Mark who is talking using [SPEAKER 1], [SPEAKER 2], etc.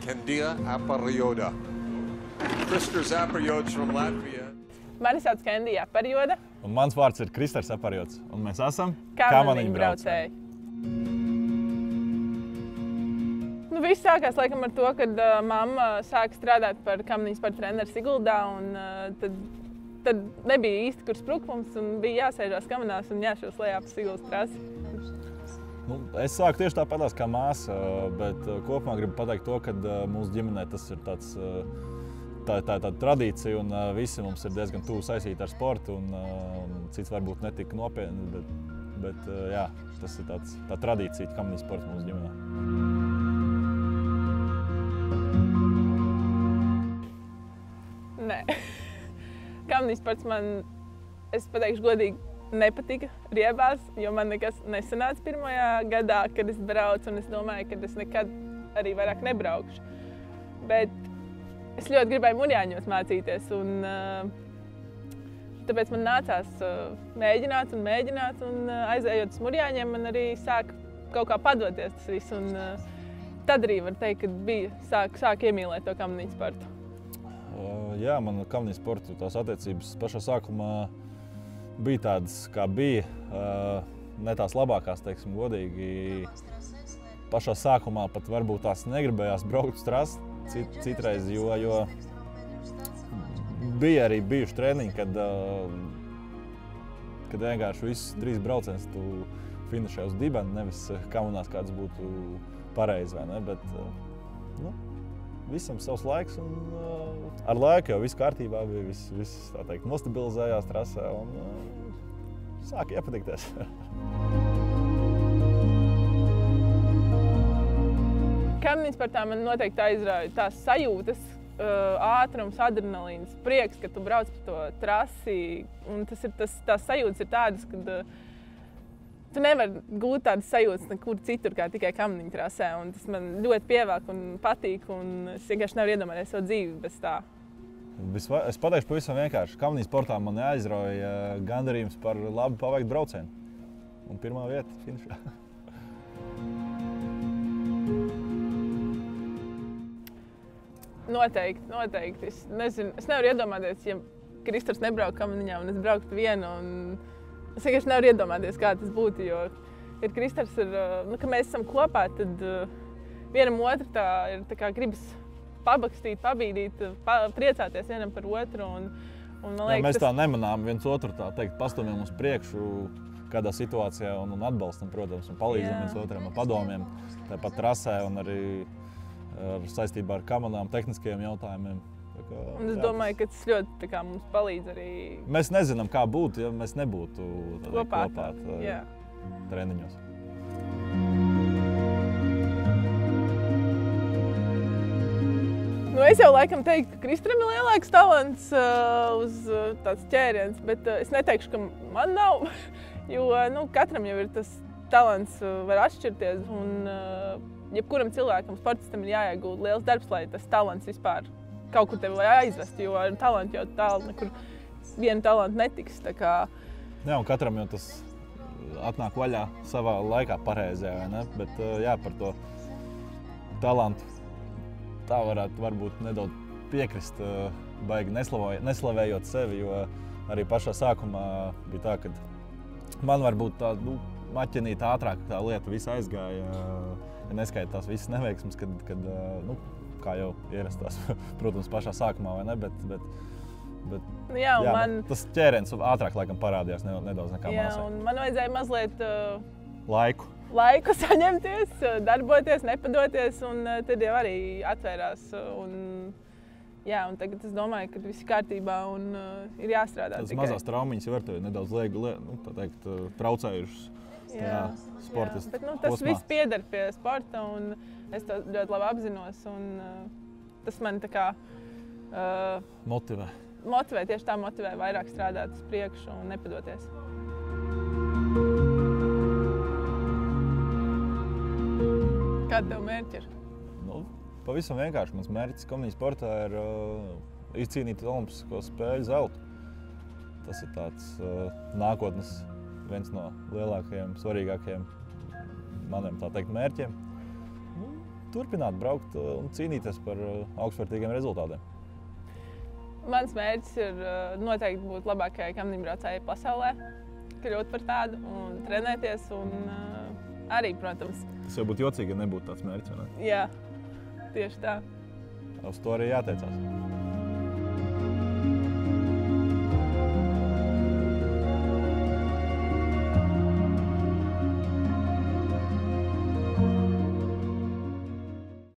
[SPEAKER 1] Candia Aparioda. Kristers Apariods from Latvia.
[SPEAKER 2] Mani sauc Kendija Aparioda.
[SPEAKER 3] Un mans vārds ir Kristers Apariods. Un mēs esam
[SPEAKER 2] Kamaniņu braucēji. Nu, viss sākās laikam ar to, kad mamma sāka strādāt par kamaniņu sporta treneru Siguldā. Tad nebija īsti, kur sprukt mums, un bija jāsēžās kamanās un jāšos lejā pa Siguldas trasi.
[SPEAKER 3] Nu, es sāku tieši tāpatās kā māsa, bet kopumā gribu pateikt to, ka mūsu ģimenē tas ir tāds, tā tāda tradīcija, un visi mums ir diezgan tuvu saistīti ar sportu, un cits varbūt netika nopietni, bet jā, tas ir tā tradīcija, kamaniņu sports mūsu ģimenē.
[SPEAKER 2] Nē. Kamaniņu sports man, es pateikšu godīgi, nepatika riebās, jo man nekas nesanāca pirmajā gadā, kad es braucu, un es domāju, ka es nekad arī vairāk nebraukšu. Bet es ļoti gribēju Murjāņos mācīties, un tāpēc man nācās mēģināt, un aizējot uz Murjāņiem, man arī sāk kaut kā padoties tas viss, un tad arī var teikt, ka sāk iemīlēt to kamaniņu sportu.
[SPEAKER 3] Jā, man kamaniņu sportu tās attiecības pašā sākumā bija tādas, kā bija, ne tās labākās, teiksim, godīgi. Pašā sākumā pat varbūt tās negribējās braukt uz trasi citreiz, jo bija arī bijuši treniņi, kad vienkārši visus 3 braucienus tu finišē uz dibeni, nevis kamanās kāds būtu pareizi, vai ne, bet visam savs laiks, un ar laiku jau viss kārtībā bija, viss tā teikt nostabilizējās trasē, un sāk iepatikties.
[SPEAKER 2] Kamaniņu sportā man noteikti aizrauja tās sajūtas, ātrums, adrenalīns, prieks, ka tu brauc pa to trasi, un tās sajūtas ir tādas, kad tu nevari gūt tādas sajūtas nekur citur, kā tikai kamaniņu trasē, un tas man ļoti pievāk un patīk, un es vienkārši nevaru iedomāties savu dzīvi bez tā.
[SPEAKER 3] Es pateikšu pavisam vienkārši. Kamaniņu sportā man aizrauja gandarījums par labi paveiktu braucienu. Un pirmā vieta finišā.
[SPEAKER 2] Noteikti. Es nevaru iedomāties, ja Kristers nebrauc kamaniņā un es brauktu viena. Es vienkārši nevaru iedomāties, kā tas būtu, jo Kristers ka mēs esam kopā, tad vienam otru ir tā kā gribas pabakstīt, pabīdīt, priecāties vienam par otru. Man liekas,
[SPEAKER 3] mēs tā nemanām viens otru, tā teikt, pastumjam uz priekšu kādā situācijā un atbalstam, protams, un palīdzam viens otram ar padomiem, tāpat trasē un arī saistībā ar kamanām, tehniskajiem jautājumiem.
[SPEAKER 2] Un es domāju, ka tas ļoti mums palīdz arī.
[SPEAKER 3] Mēs nezinām, kā būtu, ja mēs nebūtu kopā treniņos.
[SPEAKER 2] Es jau laikam teiktu, ka Kristeram ir lielāks talants uz tāds ķēriens, bet es neteikšu, ka man nav, jo katram jau ir tas talants, var atšķirties, un jebkuram cilvēkam, sportistam ir jāiegūt liels darbs, lai tas talants vispār kaut kur tevi aizvest, jo ar talantu jau tālu nekur vienu talantu netiks.
[SPEAKER 3] Jā, un katram jau tas atnāk vaļā savā laikā pareizajā, vai ne? Bet jā, par to talantu tā varētu varbūt nedaudz piekrist, baigi neslavējot sevi, jo arī pašā sākumā bija tā, ka man varbūt tā maķenīt ātrāk tā lieta visa aizgāja, ja neskaita tās visas neveiksmes, kad kā jau ierastās, protams, pašā sākumā, vai ne, bet tas ķēriens ātrāk laikam parādījās nedaudz nekā māsai.
[SPEAKER 2] Jā, un man vajadzēja mazliet
[SPEAKER 3] laiku
[SPEAKER 2] saņemties, darboties, nepadoties, un tad jau arī atvērās. Un tagad es domāju, ka viss ir kārtībā un ir jāstrādā.
[SPEAKER 3] Tās mazās traumiņas jau var tevi nedaudz traucējušas tajā sporta
[SPEAKER 2] posmā. Bet tas viss pieder pie sporta, un es to ļoti labi apzinos, un tas man tā kā
[SPEAKER 3] motivē.
[SPEAKER 2] Tieši tā motivē vairāk strādāt uz priekšu un nepadoties. Kāda tev mērķi ir?
[SPEAKER 3] Pavisam vienkārši. Mans mērķis kamaniņu sportā ir izcīnīt Olimpisko spēļu zeltu. Tas ir tāds nākotnes viens no lielākajiem, svarīgākajiem maniem, tā teikt, mērķiem. turpināt braukt un cīnīties par augstvērtīgiem rezultātiem.
[SPEAKER 2] Mans mērķis ir noteikti būt labākajai kamniņbraucējai pasaulē, kļūt par tādu un trenēties. Un arī, protams.
[SPEAKER 3] Tas jau būtu jocīgi, ja nebūtu tāds mērķis, vai ne?
[SPEAKER 2] Jā, tieši tā.
[SPEAKER 3] Uz to arī jāteicās.